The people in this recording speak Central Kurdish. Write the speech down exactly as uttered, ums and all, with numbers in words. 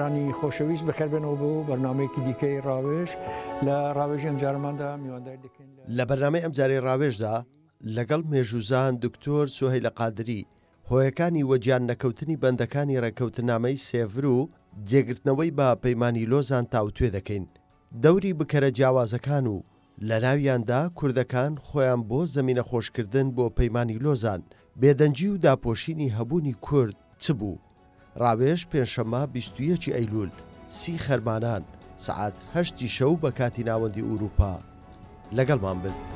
گوێگەرانی خۆشەویست بەخێربێنەوە بۆ بەرنامەیەکی دیکەی ڕاوێژ لە ڕاوێژی ئەم جارماندا میواندار دەکەین لە بەرنامەی ئەم جارەی ڕاوێژدا لەگەڵ مێژوزان دکتۆر سوهەیلە قادری هۆیەکانی وەجیان نەکەوتنی بەندەکانی ڕێکەوتنامەی سێڤر و جێگرتنەوەی بە پەیمانی لۆزان تاوتوێ دەکەین. دەوری بکەرە جیاوازەکان و لە ناویاندا کوردەکان خۆیان بۆ زەمینە خۆشکردن بۆ پەیمانی لۆزان بێدەنجی و داپۆشینی هەبوونی کورد چ بوو؟ ڕاوێژ پێنجشەممە بیست و یەکی ئەیلول سی خەرمانان سەعات هەشتی شەو بە کاتی ناوەندی ئوروپا لەگەڵمان بن.